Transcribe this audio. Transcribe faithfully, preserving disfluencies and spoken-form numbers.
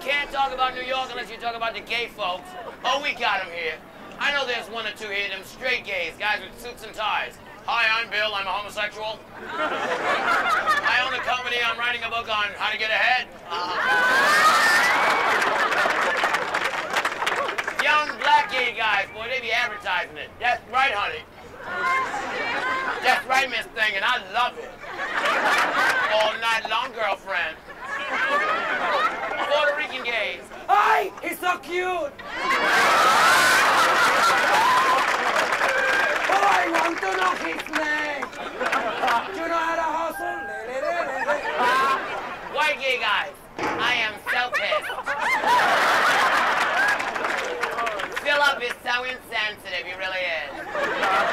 can't talk about New York unless you talk about the gay folks. Oh, we got them here. I know there's one or two here, them straight gays, guys with suits and ties. Hi, I'm Bill, I'm a homosexual. I own a company, I'm writing a book on how to get ahead. Uh, young black gay guys, boy, they be advertising it. That's right, honey. That's right, Miss Thing, and I love it. All night long, girlfriend. Puerto Rican gays. Hi, he's so cute. Oh, I want to know his name. You know how to hustle? White gay guys, I am so pissed. Philip is so insensitive, he really is.